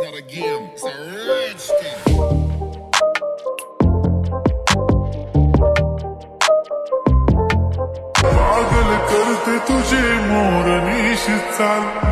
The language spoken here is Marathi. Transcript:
not a game, it's a rich thing. पागल करते तुझे मोरनीश चाल